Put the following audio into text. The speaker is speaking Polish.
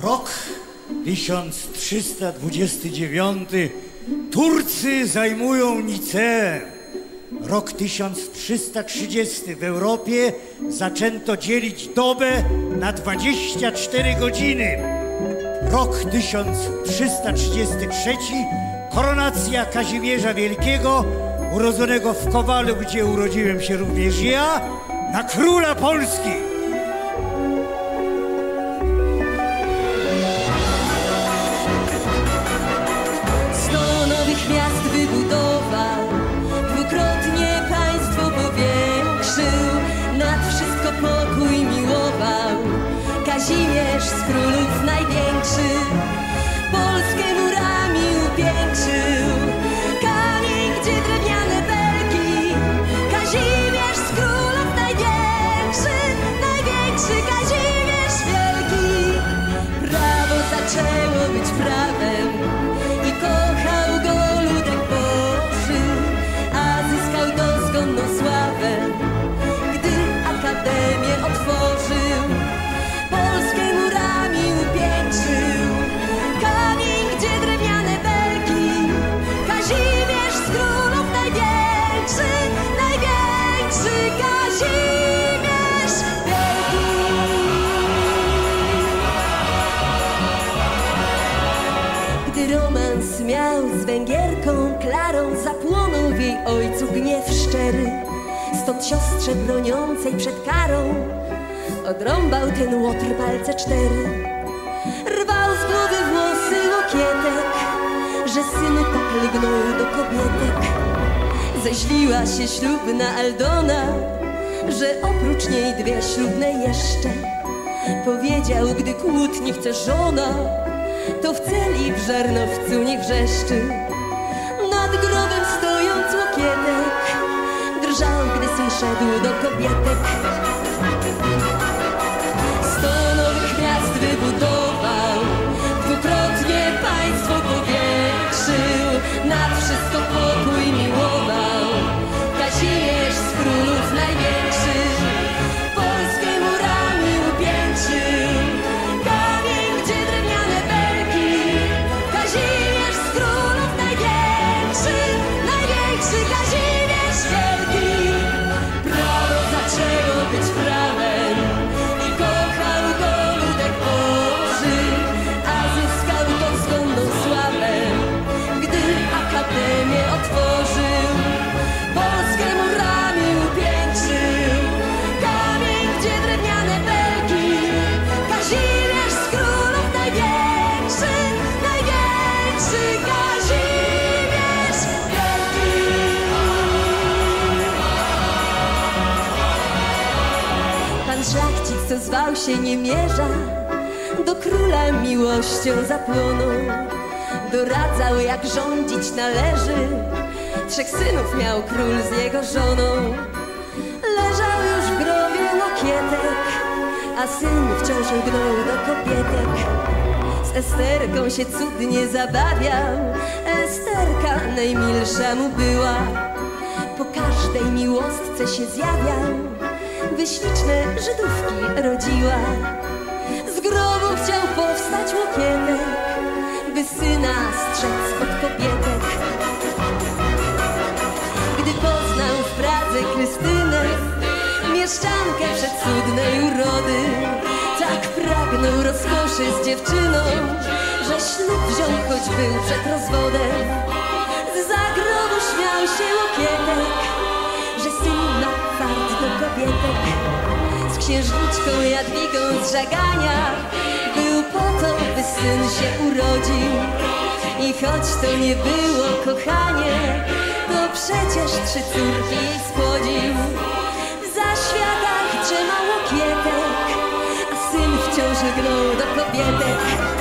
Rok 1329. Turcy zajmują Niceę. Rok 1330. W Europie zaczęto dzielić dobę na 24 godziny. Rok 1333. Koronacja Kazimierza Wielkiego, urodzonego w Kowalu, gdzie urodziłem się również ja, na króla Polski. Miast wybudował, dwukrotnie państwo powiększył, nad wszystko pokój miłował, Kazimierz z królów największy, Polskę murami upiększył, kamień, gdzie drewniane belki, Kazimierz z królów największy, największy Kazimierz wielki. Prawo zaczęło być prawem i kochał go ludek Boży, a zyskał dozgonną sławę, gdy akademię otworzył, Polskę murami upiększył, kamień, gdzie drewniane belki, Kazimierz z królów największy, największy Kazimierz wielki. Gdy romans miał z Węgierką Klarą, zapłonął w jej ojcu gniew szczery. Stąd siostrze broniącej przed karą odrąbał ten łotr palce 4. Rwał z głowy włosy Łokietek, że syn tak lgnął do kobietek. Zeźliła się ślubna Aldona, że oprócz niej 2 ślubne jeszcze. Powiedział, gdy kłótni chce żona, to w celi w Żarnowcu nie wrzeszczy. Nad grobem stojąc Łokietek drżał, gdy syn szedł do kobietek. 100 nowych miast wybudował, dwukrotnie państwo powiększył, nad wszystko pokój miłował, Kazimierz z królów największy, Polskę murami upiększył, kamień, gdzie drewniane belki, Kazimierz z królów największy, największy Kazimierz wielki. Prawo zaczęło być prawem i kochał go ludek Boży, a zyskał dozgonną sławę, gdy akademię otworzył, Polskę murami upiększył, kamień, gdzie drewniane belki, Kazimierz z królów największy, największy Kazimierz wielki. Pan szlachcic, co zwał się Niemierza, do króla miłością zapłonął. Doradzał, jak rządzić należy, 3 synów miał król z jego żoną. Leżał już w grobie Łokietek, a syn wciąż lgnął do kobietek. Z Esterką się cudnie zabawiał, Esterka najmilsza mu była. Po każdej miłostce się zjawiał, by śliczne Żydówki rodziła. Z grobu chciał powstać Łokietek, by syna strzec od kobietek. Gdy poznał w Pradze Krystynę, mieszczankę przecudnej urody, tak pragnął rozkoszy z dziewczyną, że ślub wziął, choć był przed rozwodem. Zza grobu śmiał się Łokietek, że syn ma fart do kobietek. Z księżniczką Jadwigą z Żagania był po to, by syn się urodził. I choć to nie było kochanie, to przecież 3 córki jej spłodził. Za świata trzymał Łokietek, a syn wciąż lgnął do kobietek.